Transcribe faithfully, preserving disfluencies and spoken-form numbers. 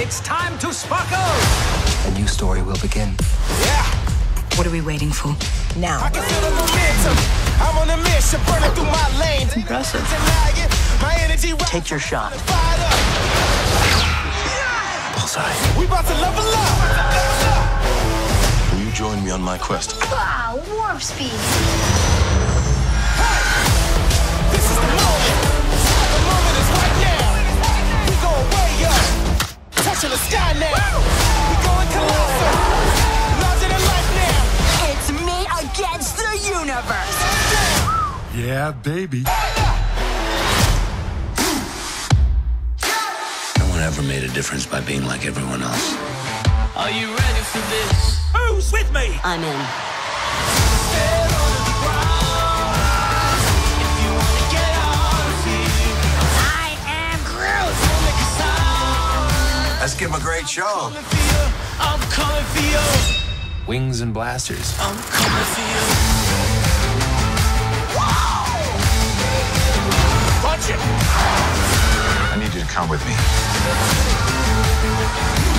It's time to sparkle! A new story will begin. Yeah! What are we waiting for? Now. I can feel the momentum. I'm on a mission, burning through my lane. Impressive. My energy. Take your shot. Bullseye. We about to level up. Will you join me on my quest? Wow, warp speed. Hey! This is the moment. The moment is right now. We going way up. Touching the sky now. We going colossal. Larger than life now. It's me against the universe. Yeah, baby. No one ever made a difference by being like everyone else. Are you ready for this? Who's with me? I'm in. I am Groot. Let's give him a great show. I'm coming for you. Wings and blasters. I'm coming for you. Punch it. I need you to come with me.